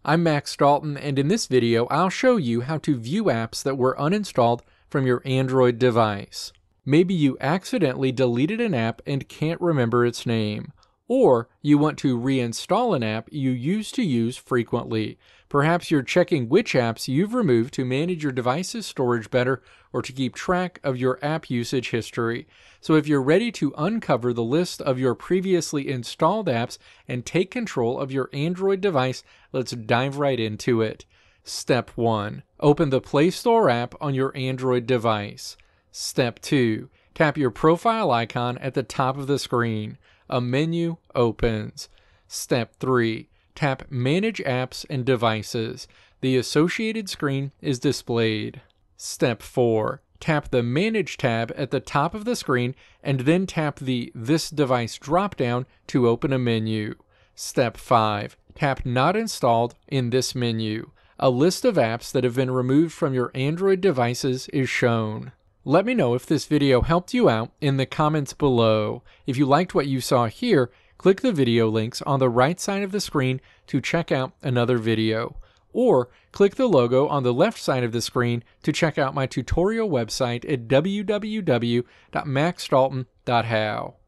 I'm Max Dalton, and in this video I'll show you how to view apps that were uninstalled from your Android device. Maybe you accidentally deleted an app and can't remember its name. Or you want to reinstall an app you used to use frequently. Perhaps you're checking which apps you've removed to manage your device's storage better or to keep track of your app usage history. So if you're ready to uncover the list of your previously installed apps and take control of your Android device, let's dive right into it. Step 1. Open the Play Store app on your Android device. Step 2. Tap your profile icon at the top of the screen. A menu opens. Step 3. Tap Manage Apps and Devices. The associated screen is displayed. Step 4. Tap the Manage tab at the top of the screen and then tap the This Device dropdown to open a menu. Step 5. Tap Not Installed in this menu. A list of apps that have been removed from your Android devices is shown. Let me know if this video helped you out in the comments below. If you liked what you saw here, click the video links on the right side of the screen to check out another video. Or click the logo on the left side of the screen to check out my tutorial website at www.maxdalton.how.